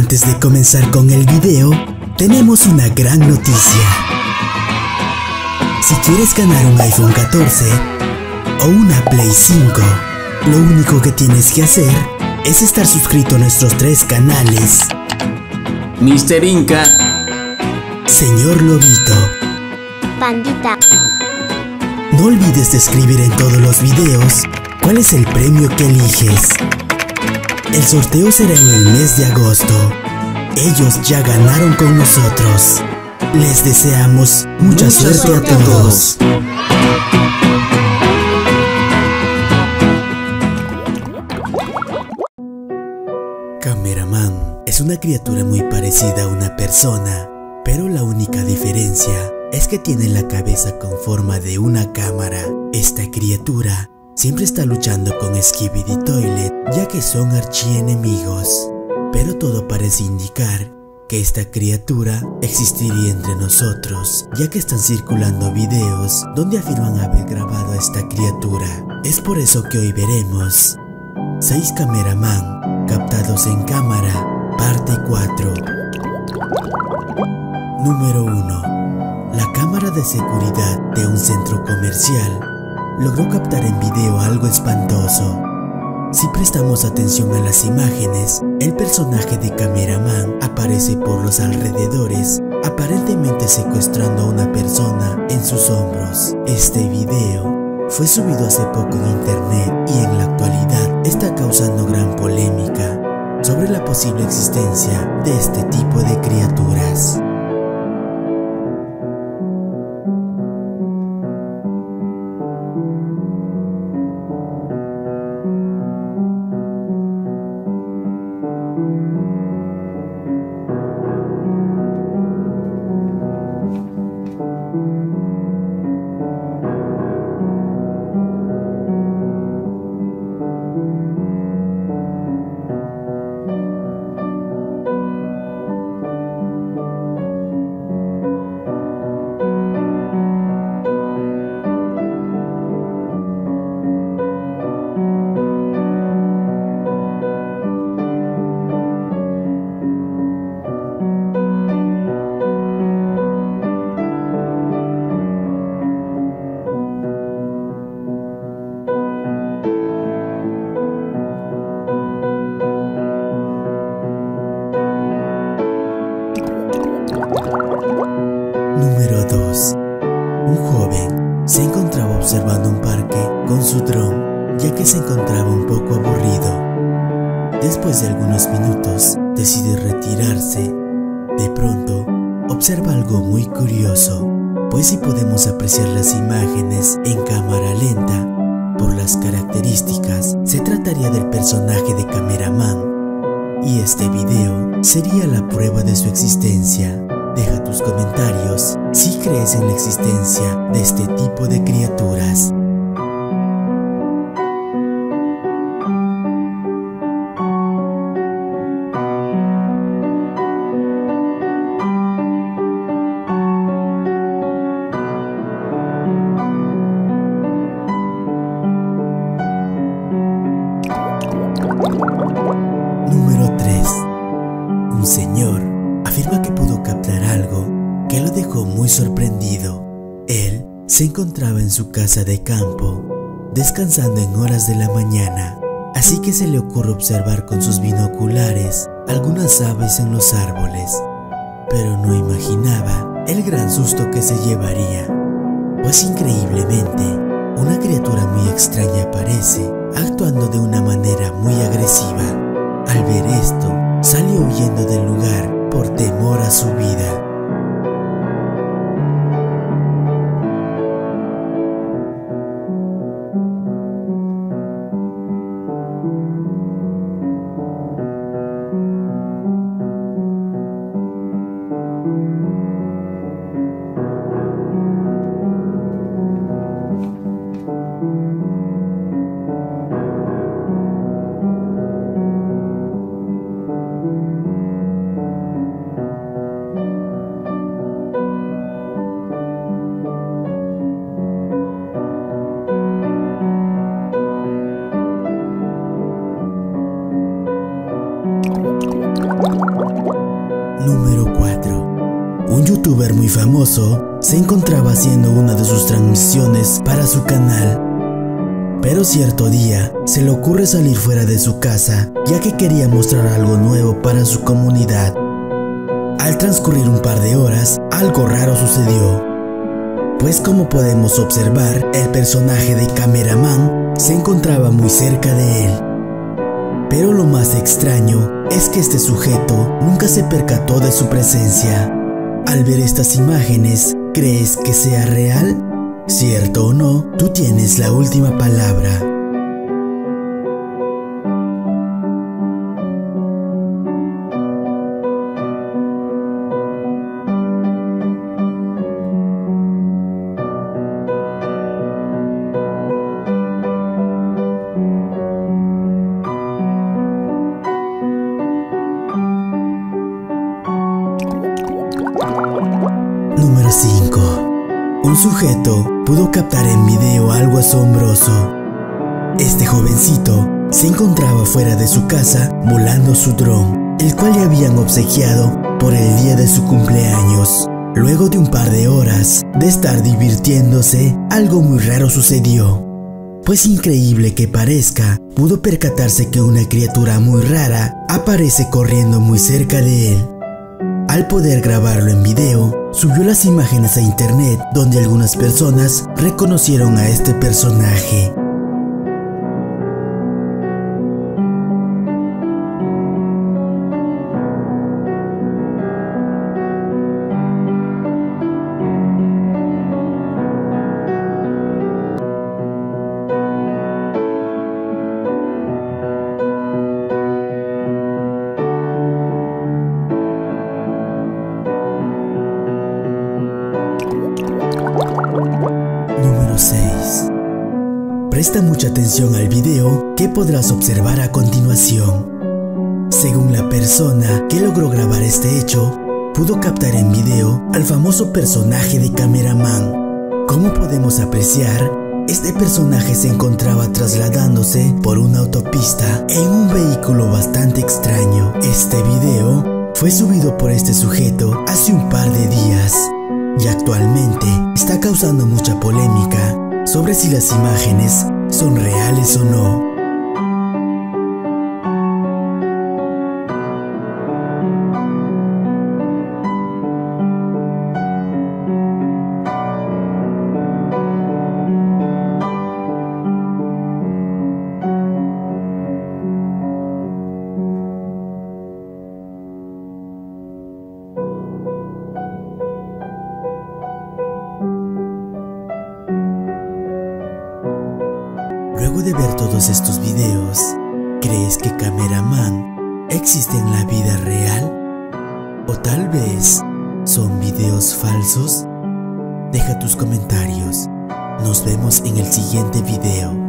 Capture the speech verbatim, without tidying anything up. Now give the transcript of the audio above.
Antes de comenzar con el video, tenemos una gran noticia. Si quieres ganar un iPhone catorce o una Play cinco, lo único que tienes que hacer es estar suscrito a nuestros tres canales: Mister Inca, Señor Lobito, Pandita. No olvides de escribir en todos los videos cuál es el premio que eliges. El sorteo será en el mes de agosto. Ellos ya ganaron con nosotros. Les deseamos mucha, mucha suerte, suerte a todos. Cameraman es una criatura muy parecida a una persona, pero la única diferencia es que tiene la cabeza con forma de una cámara. Esta criatura siempre está luchando con Skibidi Toilet, ya que son archienemigos. Pero todo parece indicar que esta criatura existiría entre nosotros, ya que están circulando videos donde afirman haber grabado a esta criatura. Es por eso que hoy veremos seis Cameraman captados en cámara, parte cuatro. Número uno. La cámara de seguridad de un centro comercial logró captar en video algo espantoso. Si prestamos atención a las imágenes, el personaje de Cameraman aparece por los alrededores, aparentemente secuestrando a una persona en sus hombros. Este video fue subido hace poco en internet y en la actualidad está causando gran polémica sobre la posible existencia de este tipo de criaturas. Número dos. Un joven se encontraba observando un parque con su dron, ya que se encontraba un poco aburrido. Después de algunos minutos, decide retirarse. De pronto, observa algo muy curioso, pues si podemos apreciar las imágenes en cámara lenta, por las características, se trataría del personaje de Cameraman. Y este video sería la prueba de su existencia. Deja tus comentarios si crees en la existencia de este tipo de criaturas. Número tres. Un señor afirma que pudo captar algo que lo dejó muy sorprendido. Él se encontraba en su casa de campo, descansando en horas de la mañana, así que se le ocurre observar con sus binoculares algunas aves en los árboles, pero no imaginaba el gran susto que se llevaría, pues increíblemente una criatura muy extraña aparece, actuando de una manera muy agresiva. Al ver esto, salió huyendo del lugar por temor a su vida. Número cuatro. Un youtuber muy famoso se encontraba haciendo una de sus transmisiones para su canal. Pero cierto día se le ocurre salir fuera de su casa, ya que quería mostrar algo nuevo para su comunidad. Al transcurrir un par de horas, algo raro sucedió. Pues como podemos observar, el personaje de Cameraman se encontraba muy cerca de él. Pero lo más extraño es que este sujeto nunca se percató de su presencia. Al ver estas imágenes, ¿crees que sea real? ¿Cierto o no? Tú tienes la última palabra. Número cinco. Un sujeto pudo captar en video algo asombroso. Este jovencito se encontraba fuera de su casa volando su dron, el cual le habían obsequiado por el día de su cumpleaños. Luego de un par de horas de estar divirtiéndose, algo muy raro sucedió. Pues increíble que parezca, pudo percatarse que una criatura muy rara aparece corriendo muy cerca de él. Al poder grabarlo en video, subió las imágenes a internet, donde algunas personas reconocieron a este personaje. Número seis. Presta mucha atención al video que podrás observar a continuación. Según la persona que logró grabar este hecho, pudo captar en video al famoso personaje de Cameraman. Como podemos apreciar, este personaje se encontraba trasladándose por una autopista en un vehículo bastante extraño. Este video fue subido por este sujeto hace un par de días y actualmente está causando mucha polémica sobre si las imágenes son reales o no. Luego de ver todos estos videos, ¿crees que Cameraman existe en la vida real? ¿O tal vez son videos falsos? Deja tus comentarios. Nos vemos en el siguiente video.